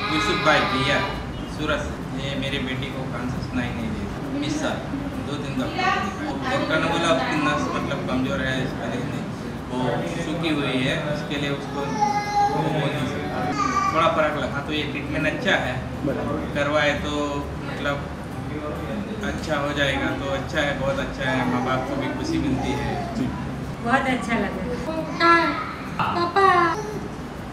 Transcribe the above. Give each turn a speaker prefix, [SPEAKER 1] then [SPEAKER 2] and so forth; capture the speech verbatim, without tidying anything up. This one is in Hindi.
[SPEAKER 1] यूसुफ भाई भैया सूरत से। ये मेरी बेटी को कान से सुनाई नहीं देती, बीस साल दो दिन डॉक्टर को दिखाया। डॉक्टर ने बोला उसकी नस मतलब कमज़ोर है, इसका नहीं वो सूखी हुई है, उसके लिए उसको वो बोल नहीं सकता। थोड़ा फर्क लगा तो ये ट्रीटमेंट अच्छा है, करवाए तो मतलब अच्छा हो जाएगा तो अच्छा है, बहुत अच्छा है। माँ बाप को भी खुशी मिलती है।
[SPEAKER 2] बहुत अच्छा लगा पापा।